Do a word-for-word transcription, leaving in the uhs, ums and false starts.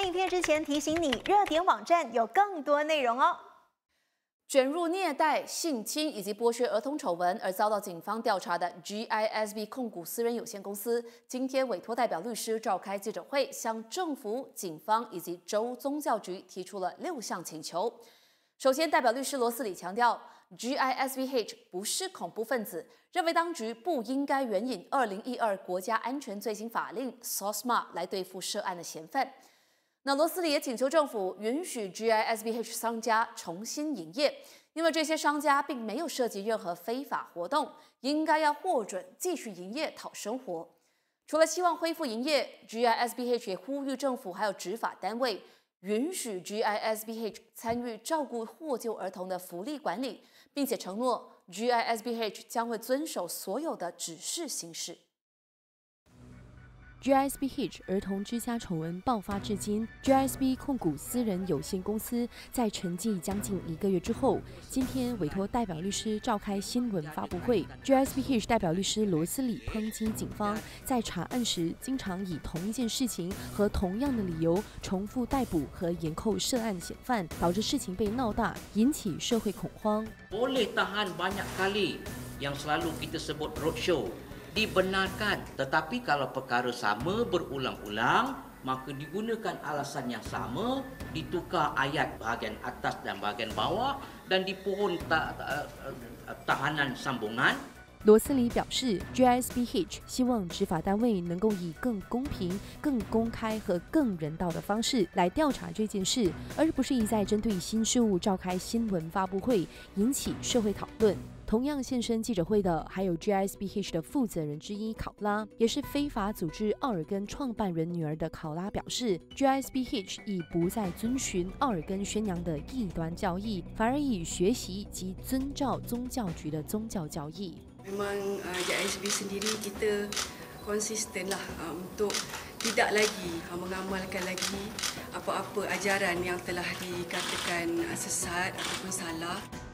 影片之前提醒你，热点网站有更多内容哦。 卷入虐待、性侵以及剥削儿童丑闻而遭到警方调查的 G I S B 控股私人有限公司，今天委托代表律师召开记者会，向政府、警方以及州宗教局提出了六项请求。首先，代表律师罗斯里强调 ，G I S B H 不是恐怖分子，认为当局不应该援引二零一二国家安全罪行法令 S O S M A 来对付涉案的嫌犯。那罗斯里也请求政府允许 G I S B H 商家重新营业，因为这些商家并没有涉及任何非法活动，应该要获准继续营业讨生活。除了希望恢复营业 ，G I S B H 也呼吁政府还有执法单位允许 G I S B H 参与照顾获救儿童的福利管理，并且承诺 G I S B H 将会遵守所有的指示行事。 G I S B H 儿童之家丑闻爆发至今 ，G I S B 控股私人有限公司在沉寂将近一个月之后，今天委托代表律师召开新闻发布会。G I S B H 代表律师罗斯里抨击警方在查案时，经常以同一件事情和同样的理由重复逮捕和延扣涉案嫌犯，导致事情被闹大，引起社会恐慌。 Boleh tahan banyak kali yang selalu kita sebut roadshow. Dibenarkan, tetapi kalau perkara sama berulang-ulang, maka digunakan alasan yang sama, ditukar ayat bahagian atas dan bahagian bawah, dan dipohon ta, tahanan sambungan. 罗斯里表示 ，G I S B H 希望执法单位能够以更公平、更公开和更人道的方式来调查这件事，而不是一再针对新事物召开新闻发布会，引起社会讨论。同样现身记者会的还有 G I S B H 的负责人之一考拉，也是非法组织奥尔根创办人女儿的考拉表示 ，G I S B H 已不再遵循奥尔根宣扬的异端教义，反而以学习及遵照宗教局的宗教教义。 Memang uh, G I S B sendiri kita konsisten lah uh, untuk tidak lagi uh, mengamalkan lagi apa-apa ajaran yang telah dikatakan uh, sesat ataupun salah.